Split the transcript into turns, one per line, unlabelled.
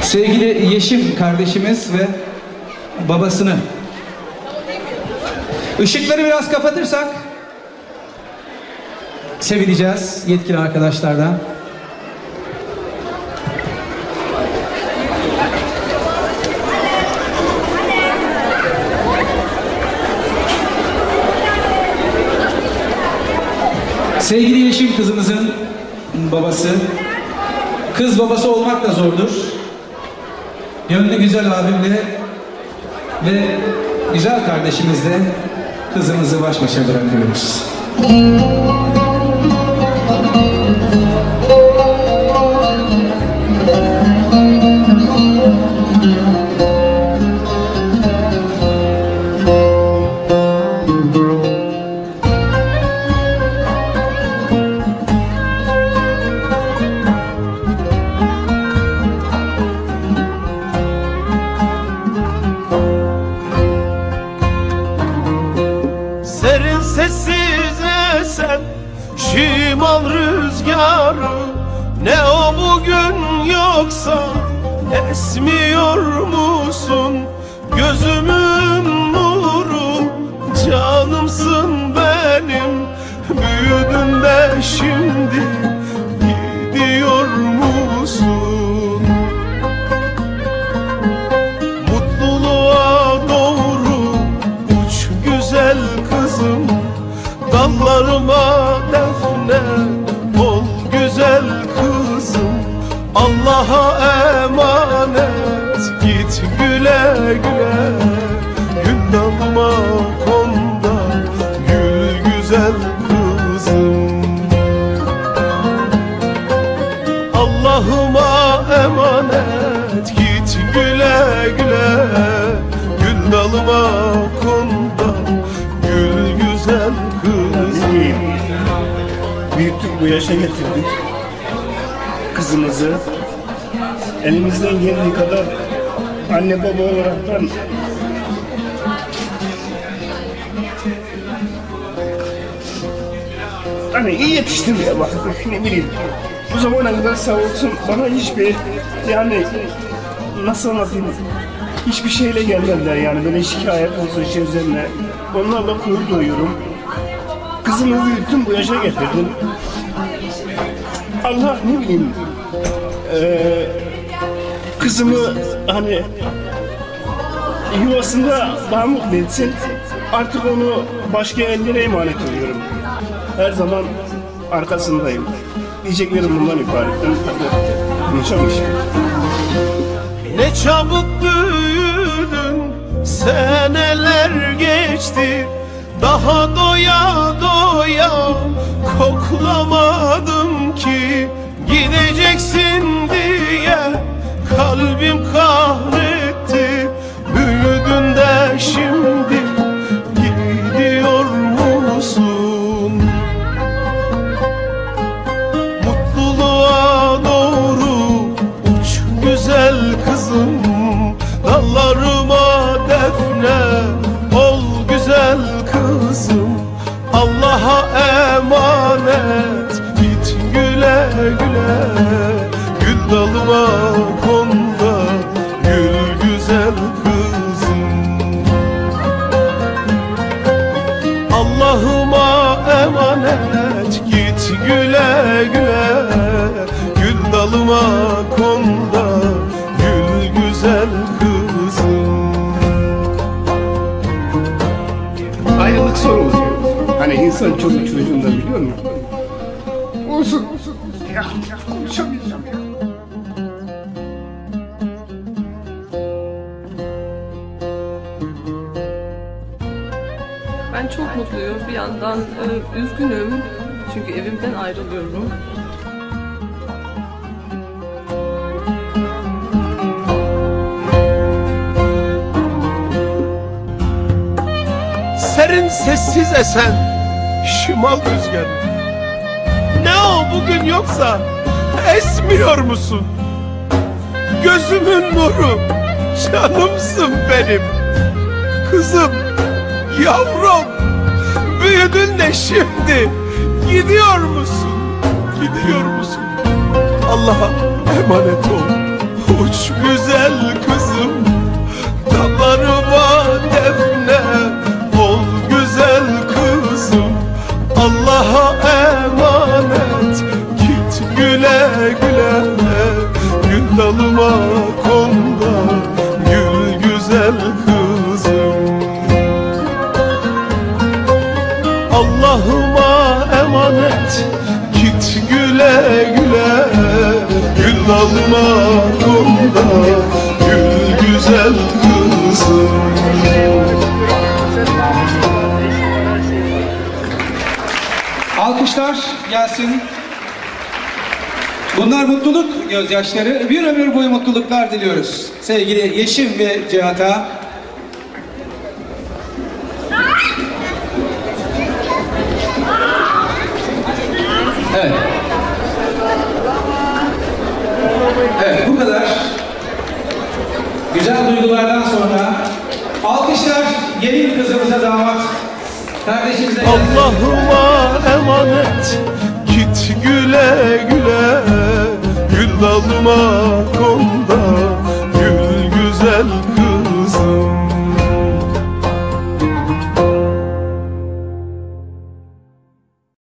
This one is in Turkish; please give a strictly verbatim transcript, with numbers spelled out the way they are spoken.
Sevgili Yeşim kardeşimiz ve babasını. Işıkları biraz kapatırsak sevineceğiz yetkili arkadaşlardan. Sevgili Yeşim kızımızın babası. Kız babası olmak da zordur. Gönlü güzel abimle ve güzel kardeşimizle kızımızı baş başa bırakıyoruz.
Sessiz esen şimal rüzgarı, ne o bugün yoksa esmiyor musun? Gözümün nuru, canımsın benim, büyüdün de şimdi gidiyor musun? Mutluluğa doğru uç güzel kızım, dallarıma defne ol güzel kızım. Allah'a emanet git güle güle, gül dalıma konda gül güzel kızım. Allah'ıma emanet git güle güle, gül dalıma konda gül güzel kızım.
Büyüttük, bu yaşa getirdik kızımızı. Elimizden geldiği kadar anne baba olaraktan hani iyi yetiştirmeye baktık, ne bileyim. Bu zamana kadar sağ olsun bana hiçbir, yani nasıl anlatayım, hiçbir şeyle gelmediler yani, böyle şikayet olsun şey üzerine. Onlarla gurur duyuyorum. Kızımı büyüttüm, bu yaşa getirdim. Allah ne bileyim, ee, kızımı hani yuvasında daha mutlu etsin. Artık onu başka ellere emanet ediyorum. Her zaman arkasındayım. Diyeceklerim bundan ibaretten. Konuşamayacağım.
Ne çabuk büyüdün, seneler geçti, daha doya doya koklamadım ki. Gideceksin diye kalbim kahretti, büyüdün de şimdi gidiyor musun? Mutluluğa doğru uç güzel kızım, dallarıma defne ol güzel kızım. Allah'a emanet git güle güle, gül dalıma konda gül güzel kızım. Allah'ıma emanet git güle güle, gül dalıma konda gül güzel kızım.
Ayrılık zor oluyor. Hani insan çocuk çocuğunda biliyor musun? Olsun. Ya, konuşamayacağım ya.
Ben çok mutluyum. Bir yandan e, üzgünüm. Çünkü evimden ayrılıyorum.
Serin sessiz esen şimal rüzgarı, ne o bugün yoksa esmiyor musun? Gözümün nuru, canımsın benim, kızım, yavrum, büyüdün de şimdi gidiyor musun? Gidiyor musun? Allah'a emanet ol. Uç güzel kızım, dallarıma defne ol güzel kızım. Allah'a emanet git güle güle, gül dalıma konda gül güzel kızım. Allah'ıma emanet git güle güle, gül dalıma konda gül güzel kızım.
Alkışlar gelsin. Bunlar mutluluk gözyaşları. Bir ömür boyu mutluluklar diliyoruz. Sevgili Yeşim ve Cihat'a. Evet. Evet, bu kadar. Güzel duygulardan sonra alkışlar gelin kızımıza, damat kardeşimize.
Allah'ıma emanet git güle güle, gül dalıma